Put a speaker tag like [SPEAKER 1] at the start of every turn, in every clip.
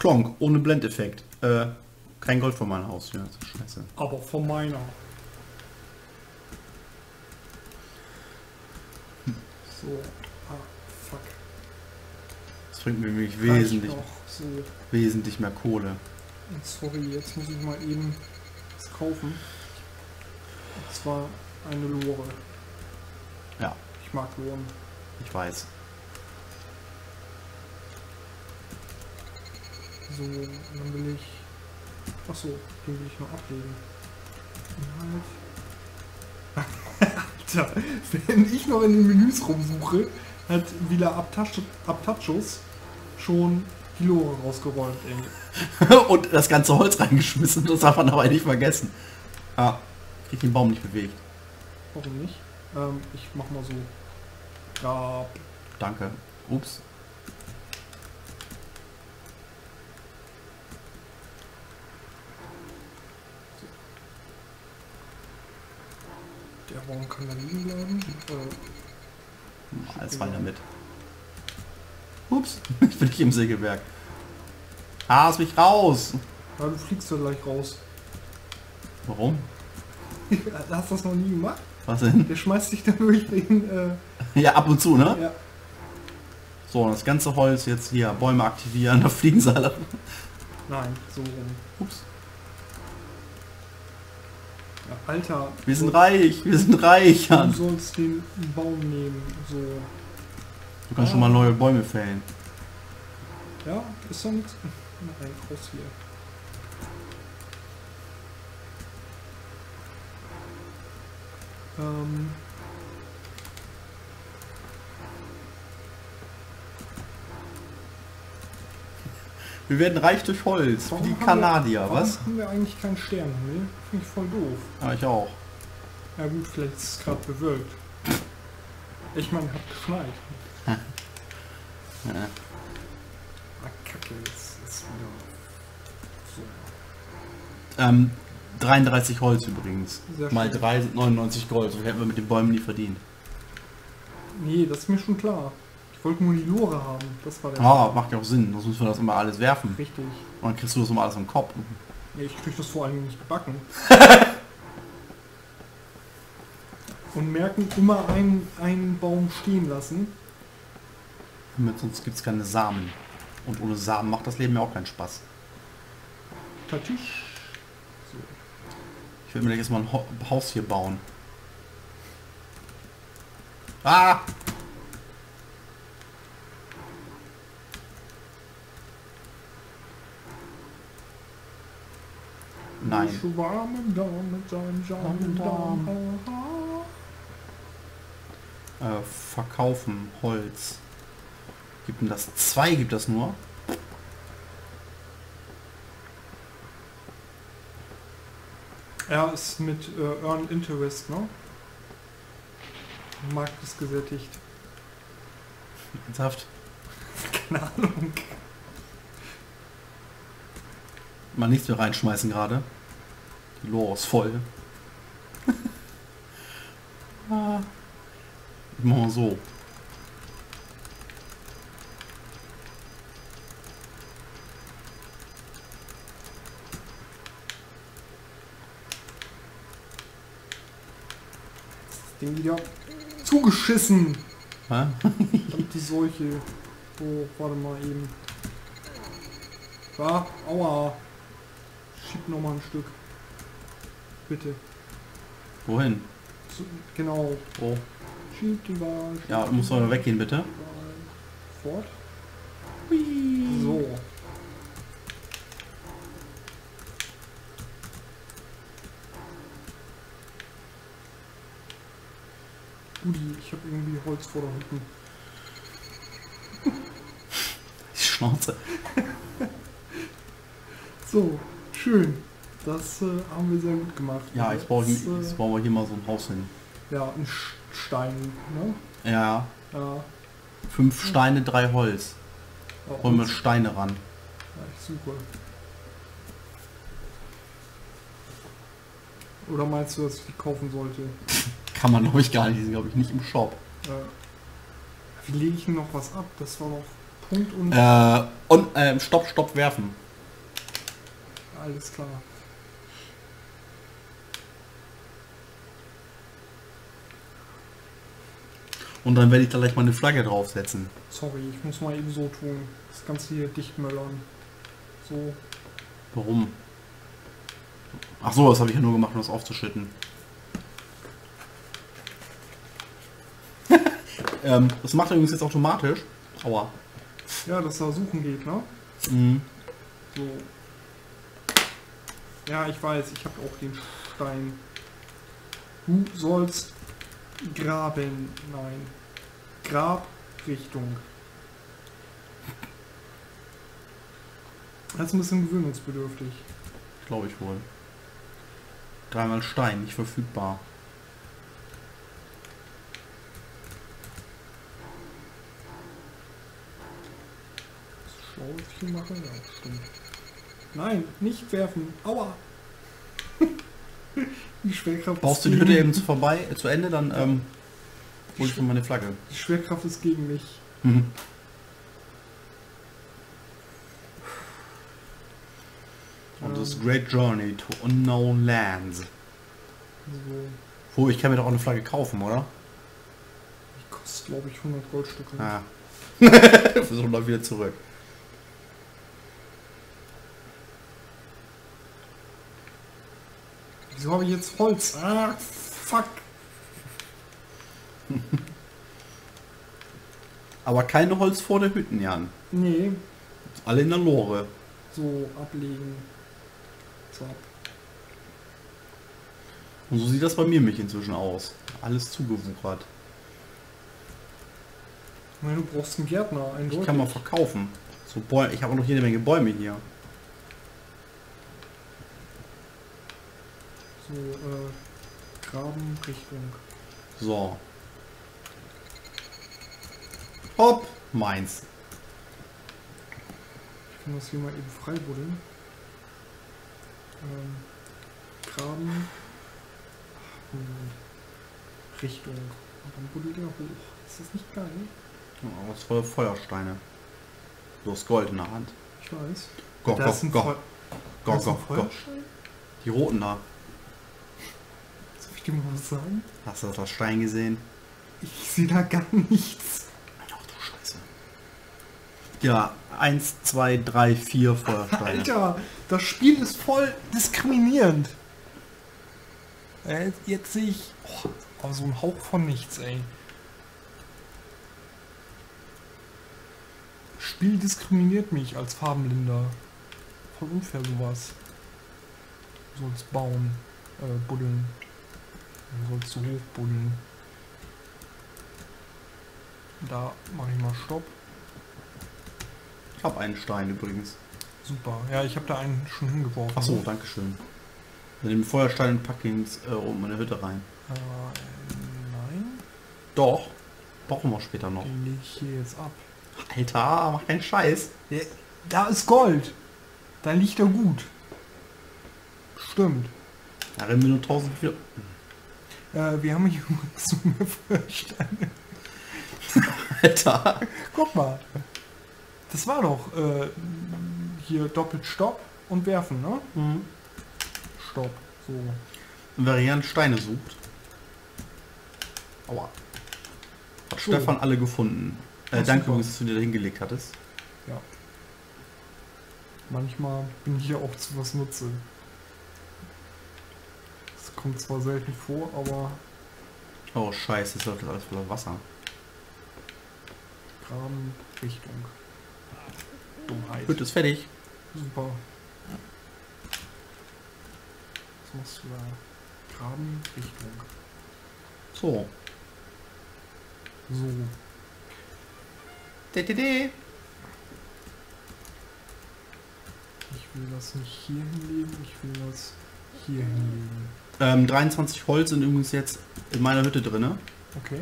[SPEAKER 1] Klonk, ohne Blendeffekt. Kein Gold von meinem Haus. Ja, das ist scheiße.
[SPEAKER 2] Aber von meiner. So. Ah, fuck.
[SPEAKER 1] Das bringt mir nämlich
[SPEAKER 2] Reicht noch. So.
[SPEAKER 1] wesentlich mehr Kohle.
[SPEAKER 2] Sorry, jetzt muss ich mal eben was kaufen. Und zwar eine Lore.
[SPEAKER 1] Ja,
[SPEAKER 2] Ich mag Loren.
[SPEAKER 1] ich weiß.
[SPEAKER 2] So, dann will ich... Achso, den will ich noch ablegen. Inhalt. Alter, wenn ich noch in den Menüs rumsuche, hat Villa Abtachos schon die Lore rausgeräumt, ey.
[SPEAKER 1] Und das ganze Holz reingeschmissen, das darf man aber nicht vergessen. Ah, krieg den Baum nicht bewegt.
[SPEAKER 2] Warum nicht? Ich mach mal so. Ja,
[SPEAKER 1] Danke. Ups.
[SPEAKER 2] der Baum kann da liegen bleiben.
[SPEAKER 1] Alles rein damit. Ups, ich bin nicht im Sägewerk. Lass mich raus!
[SPEAKER 2] Ja, du fliegst da gleich raus.
[SPEAKER 1] Warum?
[SPEAKER 2] Hast du das noch nie gemacht?
[SPEAKER 1] Was denn?
[SPEAKER 2] Der schmeißt dich da durch den...
[SPEAKER 1] Ja, ab und zu, ne?
[SPEAKER 2] Ja.
[SPEAKER 1] So, das ganze Holz jetzt hier, Bäume aktivieren, da fliegen sie alle.
[SPEAKER 2] Nein, so rum.
[SPEAKER 1] Ups.
[SPEAKER 2] Ja, Alter.
[SPEAKER 1] Wir sind reich, Jan.
[SPEAKER 2] Du sollst den Baum nehmen, so.
[SPEAKER 1] Du kannst schon mal neue Bäume fällen.
[SPEAKER 2] Ja, ist doch nichts. Nein, raus hier.
[SPEAKER 1] Wir werden reich durch Holz, wie die Kanadier, was?
[SPEAKER 2] Warum haben wir eigentlich keinen Sternenhimmel? Finde ich voll doof.
[SPEAKER 1] Ja, ich auch.
[SPEAKER 2] Ja gut, vielleicht ist es gerade bewölkt. Ich meine, hat geschneit.
[SPEAKER 1] Ja.
[SPEAKER 2] Ah, Kacke, jetzt ist wieder so.
[SPEAKER 1] 33 Holz übrigens.
[SPEAKER 2] Sehr
[SPEAKER 1] Mal
[SPEAKER 2] schön.
[SPEAKER 1] 3 sind 99 Gold. So hätten wir mit den Bäumen nie verdient.
[SPEAKER 2] Nee, das ist mir schon klar. Ich wollte nur die Lore haben. Das war der
[SPEAKER 1] Ah, macht ja auch Sinn. Sonst müssen wir das immer alles werfen.
[SPEAKER 2] Richtig.
[SPEAKER 1] Und dann kriegst du das immer alles im Kopf.
[SPEAKER 2] Ja, ich krieg das vor allem nicht gebacken. Und merken, immer einen Baum stehen lassen.
[SPEAKER 1] Sonst gibt es keine Samen. Und ohne Samen macht das Leben ja auch keinen Spaß.
[SPEAKER 2] Tatisch. So.
[SPEAKER 1] Ich will mir gleich erstmal ein Haus hier bauen. Ah! Nein. Verkaufen Holz. Gibt denn das? 2 gibt das nur?
[SPEAKER 2] Er ist mit Earn Interest, ne? Markt ist gesättigt.
[SPEAKER 1] Ernsthaft?
[SPEAKER 2] Keine Ahnung.
[SPEAKER 1] Mal nichts mehr reinschmeißen gerade. Die Lore ist voll. Ich mach mal so.
[SPEAKER 2] Das Ding wieder zugeschissen.
[SPEAKER 1] Hä?
[SPEAKER 2] Die Seuche. Oh, warte mal eben. Ja, aua. Schieb noch mal ein Stück. Bitte.
[SPEAKER 1] Wohin?
[SPEAKER 2] So, genau.
[SPEAKER 1] Oh.
[SPEAKER 2] Schieb die Wahl.
[SPEAKER 1] Ja, muss mal weggehen, bitte.
[SPEAKER 2] Fort.
[SPEAKER 1] Hui.
[SPEAKER 2] So. Udi, ich habe irgendwie Holz vor der Hütte.
[SPEAKER 1] Die Schnauze.
[SPEAKER 2] So, schön. Das haben wir sehr gut gemacht.
[SPEAKER 1] Ja, jetzt bauen wir hier mal so ein Haus hin.
[SPEAKER 2] Ja, ein Stein, ne?
[SPEAKER 1] Ja.
[SPEAKER 2] Ja.
[SPEAKER 1] 5 Steine, 3 Holz.
[SPEAKER 2] Ja,
[SPEAKER 1] Holen wir Steine ran.
[SPEAKER 2] Ja, ich suche. Oder meinst du, dass ich die kaufen sollte?
[SPEAKER 1] Kann man glaube ich gar nicht. Die sind glaube ich nicht im Shop.
[SPEAKER 2] Wie lege ich denn noch was ab? Das war noch Punkt und
[SPEAKER 1] Stopp, werfen.
[SPEAKER 2] alles klar.
[SPEAKER 1] Und dann werde ich da gleich mal eine Flagge draufsetzen.
[SPEAKER 2] Sorry, ich muss mal eben so tun. Das Ganze hier dicht möllern. So.
[SPEAKER 1] Warum? Ach so, das habe ich ja nur gemacht, um das aufzuschütten. Das macht er übrigens jetzt automatisch. Aua.
[SPEAKER 2] Ja, dass da suchen geht, ne?
[SPEAKER 1] Mhm.
[SPEAKER 2] So. Ja, ich weiß, ich habe auch den Stein. Du sollst graben. Nein. Grabrichtung. Das ist ein bisschen gewöhnungsbedürftig.
[SPEAKER 1] Glaube ich wohl. 3 Stein, nicht verfügbar.
[SPEAKER 2] Das schlau, was ich hier mache? Ja, stimmt. Nein, nicht werfen. Aua! Die Schwerkraft
[SPEAKER 1] Baust du
[SPEAKER 2] ist
[SPEAKER 1] die Hütte
[SPEAKER 2] gegen-
[SPEAKER 1] eben zu Ende, dann hol ich schon meine Flagge.
[SPEAKER 2] Die Schwerkraft ist gegen mich.
[SPEAKER 1] Mhm. On this great journey to unknown lands.
[SPEAKER 2] So.
[SPEAKER 1] Oh, ich kann mir doch auch eine Flagge kaufen, oder?
[SPEAKER 2] Die kostet, glaube ich, 100 Goldstücke.
[SPEAKER 1] Ah. Versuchen wir wieder zurück.
[SPEAKER 2] Wieso habe ich jetzt Holz? Ah, fuck.
[SPEAKER 1] Aber keine Holz vor der Hütten, Jan.
[SPEAKER 2] Nee,
[SPEAKER 1] Alle in der Lore.
[SPEAKER 2] so ablegen. Zack.
[SPEAKER 1] Und so sieht das bei mir mich inzwischen aus. Alles zugewuchert.
[SPEAKER 2] Ich meine, du brauchst einen Gärtner, eindeutig.
[SPEAKER 1] Ich kann mal verkaufen. So Bäume. Ich habe auch noch jede Menge Bäume hier.
[SPEAKER 2] So, Grabenrichtung.
[SPEAKER 1] So. Hopp, meins.
[SPEAKER 2] Ich kann das hier mal eben freibuddeln. Graben. Richtung. Und dann buddelt er hoch. Ist das nicht geil?
[SPEAKER 1] Oh, was voll Feuersteine. Du hast Gold in der Hand.
[SPEAKER 2] Ich weiß.
[SPEAKER 1] Go,
[SPEAKER 2] Da ist ein
[SPEAKER 1] go,
[SPEAKER 2] Feu-
[SPEAKER 1] go.
[SPEAKER 2] da
[SPEAKER 1] Go,
[SPEAKER 2] ist
[SPEAKER 1] go,
[SPEAKER 2] ein
[SPEAKER 1] go.
[SPEAKER 2] Feuerstein?
[SPEAKER 1] Die roten da.
[SPEAKER 2] Soll ich dir mal was sagen?
[SPEAKER 1] Hast du das Stein gesehen?
[SPEAKER 2] Ich sehe da gar nichts.
[SPEAKER 1] Ach du Scheiße. Ja, 1, 2, 3, 4 Feuersteine.
[SPEAKER 2] Alter, das Spiel ist voll diskriminierend. Jetzt sehe ich aber so ein Hauch von nichts, ey. Das Spiel diskriminiert mich als Farbenblinder. Voll unfair sowas. Du sollst bauen, buddeln. Du sollst so hoch buddeln. Da mache ich mal Stopp.
[SPEAKER 1] Ich habe einen Stein übrigens.
[SPEAKER 2] Super. Ja, ich habe da einen schon hingeworfen.
[SPEAKER 1] Ach so, danke schön. Mit dem Feuerstein packe ich oben in meine Hütte rein.
[SPEAKER 2] Nein.
[SPEAKER 1] Doch. Brauchen wir später noch.
[SPEAKER 2] Den lege ich hier jetzt ab.
[SPEAKER 1] Alter, mach keinen Scheiß.
[SPEAKER 2] Da ist Gold. Da liegt er gut. Stimmt.
[SPEAKER 1] Da rennen wir nur 1004.
[SPEAKER 2] Wir haben hier so mehr Feuersteine.
[SPEAKER 1] Alter.
[SPEAKER 2] Guck mal. Das war doch hier doppelt Stopp und werfen, ne?
[SPEAKER 1] Mhm.
[SPEAKER 2] Stopp. So.
[SPEAKER 1] Und wer Jan Steine sucht. Aua. Hat
[SPEAKER 2] So.
[SPEAKER 1] Stefan alle gefunden.
[SPEAKER 2] Ach,
[SPEAKER 1] Danke
[SPEAKER 2] super.
[SPEAKER 1] übrigens, dass du dir da hingelegt hattest.
[SPEAKER 2] Ja. Manchmal bin ich ja auch zu was nutze. Das kommt zwar selten vor, aber
[SPEAKER 1] Oh scheiße, das läuft alles voller Wasser.
[SPEAKER 2] Grabenrichtung. Dummheit.
[SPEAKER 1] Hütte ist fertig.
[SPEAKER 2] Super. Was machst du da? Grabenrichtung.
[SPEAKER 1] So.
[SPEAKER 2] So.
[SPEAKER 1] DTD.
[SPEAKER 2] Ich will das nicht hier hinlegen, ich will das hier hinlegen.
[SPEAKER 1] 23 Holz sind übrigens jetzt in meiner Hütte drin.
[SPEAKER 2] Okay.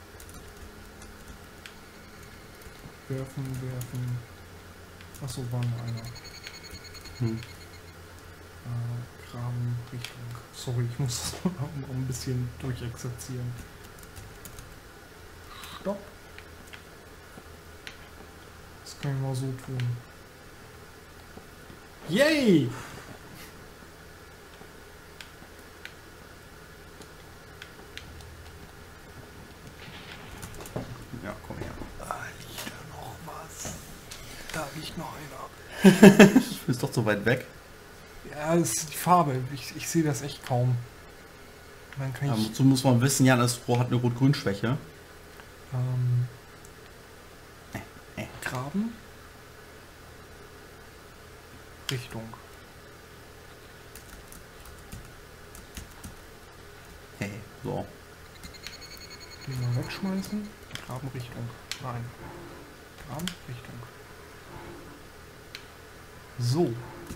[SPEAKER 2] Werfen. Achso, war nur einer.
[SPEAKER 1] Hm.
[SPEAKER 2] Grabenrichtung. Sorry, ich muss das noch ein bisschen durchexerzieren. Stopp. Das Kann ich mal so tun. Yay!
[SPEAKER 1] Ja, komm her.
[SPEAKER 2] Da liegt da noch was. Da liegt noch einer.
[SPEAKER 1] Du bist doch so weit weg.
[SPEAKER 2] Ja, das ist die Farbe. Ich sehe das echt kaum. Dann kann ich...
[SPEAKER 1] Dazu muss man wissen, ja, das Rohr hat eine Rot-Grün-Schwäche.
[SPEAKER 2] Graben. Richtung.
[SPEAKER 1] Hey, so.
[SPEAKER 2] Den mal wegschmeißen. Graben Richtung. Nein. Graben Richtung. So.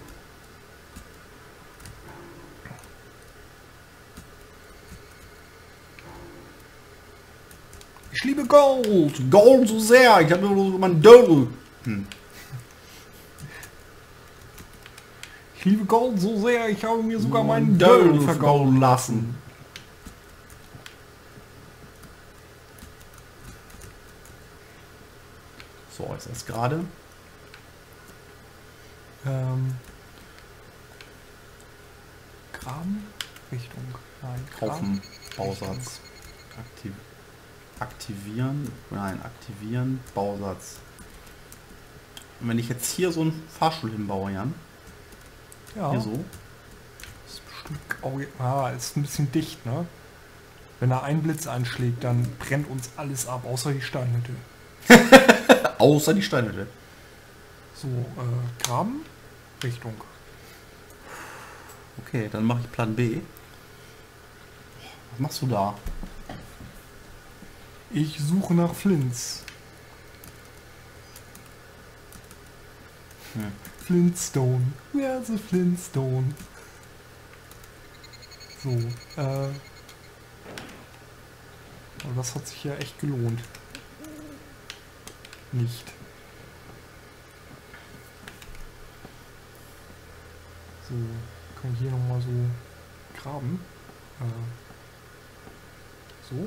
[SPEAKER 2] Ich liebe Gold.
[SPEAKER 1] Gold so sehr, ich habe nur mein Dödel.
[SPEAKER 2] Ich liebe Gold so sehr, ich habe mir sogar meinen
[SPEAKER 1] Dödel
[SPEAKER 2] Dödel vergolden lassen.
[SPEAKER 1] So, ist das gerade?
[SPEAKER 2] Graben? Richtung. Nein.
[SPEAKER 1] Kaufen,
[SPEAKER 2] Graben,
[SPEAKER 1] Bausatz. Aktivieren, nein, aktivieren, Bausatz. Und wenn ich jetzt hier so einen Fahrstuhl hinbaue, Jan,
[SPEAKER 2] Ja.
[SPEAKER 1] hier so,
[SPEAKER 2] Ist bestimmt. Oh, ja, ist ein bisschen dicht, ne? Wenn da ein Blitz einschlägt, dann brennt uns alles ab, außer die Steinhütte.
[SPEAKER 1] außer die Steinhütte.
[SPEAKER 2] So, Graben? Richtung.
[SPEAKER 1] Okay, dann mache ich Plan B. Was machst du da?
[SPEAKER 2] Ich suche nach Flints. Flintstone. Where's the Flintstone? So, aber das hat sich ja echt gelohnt. Nicht. So, kann ich hier nochmal so graben. So.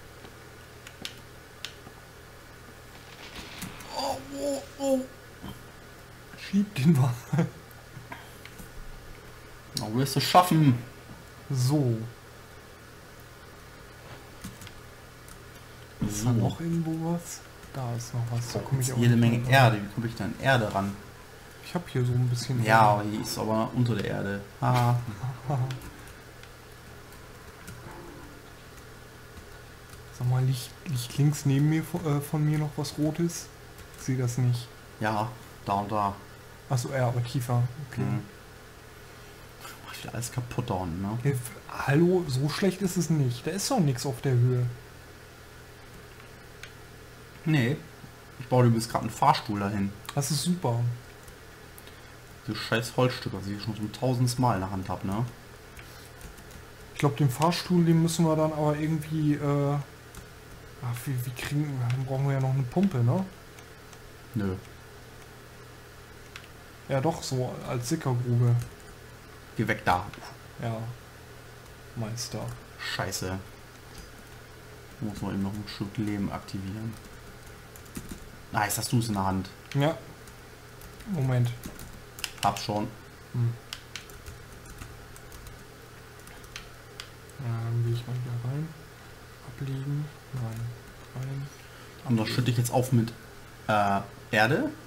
[SPEAKER 2] Schieb den mal.
[SPEAKER 1] Na, wo wirst du schaffen?
[SPEAKER 2] So. Ist da
[SPEAKER 1] So.
[SPEAKER 2] noch irgendwo was? Da ist noch was. Da komme ich auch
[SPEAKER 1] Jede
[SPEAKER 2] nicht
[SPEAKER 1] Menge
[SPEAKER 2] ran.
[SPEAKER 1] Erde. Wie komme ich denn an Erde ran?
[SPEAKER 2] Ich habe hier so ein bisschen...
[SPEAKER 1] Ja, aber die ist aber unter der Erde. Ah.
[SPEAKER 2] Sag mal, liegt links neben mir von mir noch was Rotes? Ich sehe das nicht.
[SPEAKER 1] Ja, da und da.
[SPEAKER 2] Achso, ja, aber tiefer. Okay.
[SPEAKER 1] Mach ich alles kaputt da unten, ne?
[SPEAKER 2] Hallo, so schlecht ist es nicht. Da ist doch nichts auf der Höhe.
[SPEAKER 1] Nee. Ich baue übrigens gerade einen Fahrstuhl dahin.
[SPEAKER 2] Das ist super.
[SPEAKER 1] Dieses scheiß Holzstück, was ich schon zum 1000. Mal in der Hand habe, ne?
[SPEAKER 2] Ich glaube, den Fahrstuhl, den müssen wir dann aber irgendwie... wie kriegen... Dann brauchen wir ja noch eine Pumpe, ne?
[SPEAKER 1] Nö.
[SPEAKER 2] Ja, doch, so als Sickergrube.
[SPEAKER 1] Geh weg da.
[SPEAKER 2] Ja. Meister.
[SPEAKER 1] Scheiße. Muss man eben noch ein Stück Leben aktivieren. Nice, hast du es in der Hand.
[SPEAKER 2] Ja. Moment.
[SPEAKER 1] Hab schon.
[SPEAKER 2] Dann will ich mal hier rein. Ablegen. Nein. Rein.
[SPEAKER 1] Und das schütte ich jetzt auf mit Erde.